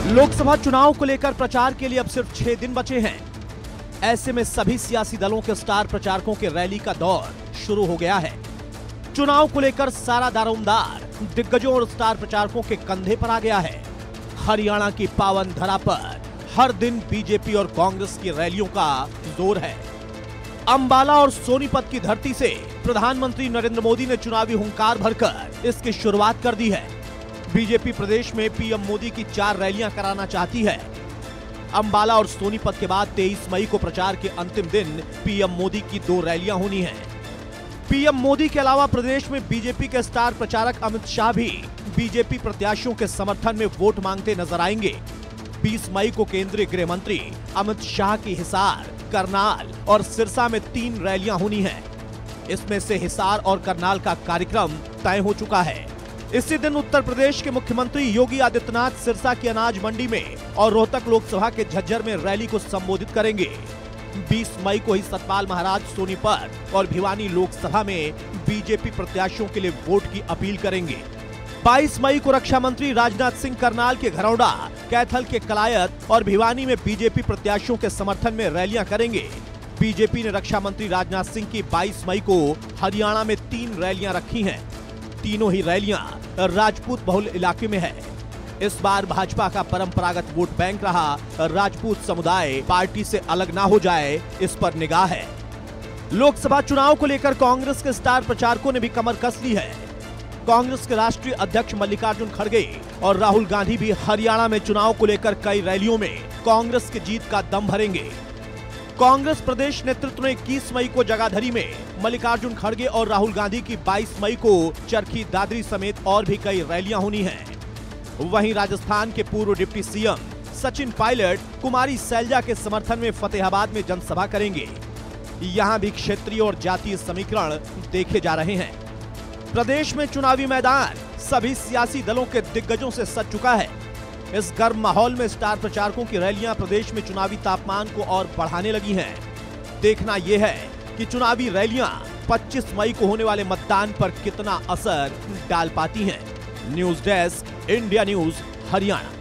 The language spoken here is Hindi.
लोकसभा चुनाव को लेकर प्रचार के लिए अब सिर्फ 6 दिन बचे हैं। ऐसे में सभी सियासी दलों के स्टार प्रचारकों के रैली का दौर शुरू हो गया है। चुनाव को लेकर सारा दारोमदार दिग्गजों और स्टार प्रचारकों के कंधे पर आ गया है। हरियाणा की पावन धरा पर हर दिन बीजेपी और कांग्रेस की रैलियों का जोर है। अंबाला और सोनीपत की धरती से प्रधानमंत्री नरेंद्र मोदी ने चुनावी हुंकार भरकर इसकी शुरुआत कर दी है। बीजेपी प्रदेश में पीएम मोदी की 4 रैलियां कराना चाहती है। अंबाला और सोनीपत के बाद 23 मई को प्रचार के अंतिम दिन पीएम मोदी की 2 रैलियां होनी हैं। पीएम मोदी के अलावा प्रदेश में बीजेपी के स्टार प्रचारक अमित शाह भी बीजेपी प्रत्याशियों के समर्थन में वोट मांगते नजर आएंगे। 20 मई को केंद्रीय गृह मंत्री अमित शाह की हिसार, करनाल और सिरसा में 3 रैलियां होनी हैं। इसमें से हिसार और करनाल का कार्यक्रम तय हो चुका है। इसी दिन उत्तर प्रदेश के मुख्यमंत्री योगी आदित्यनाथ सिरसा की अनाज मंडी में और रोहतक लोकसभा के झज्जर में रैली को संबोधित करेंगे। 20 मई को ही सतपाल महाराज सोनीपत और भिवानी लोकसभा में बीजेपी प्रत्याशियों के लिए वोट की अपील करेंगे। 22 मई को रक्षा मंत्री राजनाथ सिंह करनाल के घरौंडा, कैथल के कलायत और भिवानी में बीजेपी प्रत्याशियों के समर्थन में रैलियां करेंगे। बीजेपी ने रक्षा मंत्री राजनाथ सिंह की 22 मई को हरियाणा में 3 रैलियां रखी हैं। तीनों ही रैलियां राजपूत बहुल इलाके में है। इस बार भाजपा का परंपरागत वोट बैंक रहा राजपूत समुदाय पार्टी से अलग ना हो जाए, इस पर निगाह है। लोकसभा चुनाव को लेकर कांग्रेस के स्टार प्रचारकों ने भी कमर कस ली है। कांग्रेस के राष्ट्रीय अध्यक्ष मल्लिकार्जुन खड़गे और राहुल गांधी भी हरियाणा में चुनाव को लेकर कई रैलियों में कांग्रेस की जीत का दम भरेंगे। कांग्रेस प्रदेश नेतृत्व ने 21 मई को जगाधरी में, मल्लिकार्जुन खड़गे और राहुल गांधी की 22 मई को चरखी दादरी समेत और भी कई रैलियां होनी हैं। वहीं राजस्थान के पूर्व डिप्टी सीएम सचिन पायलट कुमारी सैलजा के समर्थन में फतेहाबाद में जनसभा करेंगे। यहां भी क्षेत्रीय और जातीय समीकरण देखे जा रहे हैं। प्रदेश में चुनावी मैदान सभी सियासी दलों के दिग्गजों से सज चुका है। इस गर्म माहौल में स्टार प्रचारकों की रैलियां प्रदेश में चुनावी तापमान को और बढ़ाने लगी हैं। देखना यह है कि चुनावी रैलियां 25 मई को होने वाले मतदान पर कितना असर डाल पाती हैं। News desk, India news, Haryana.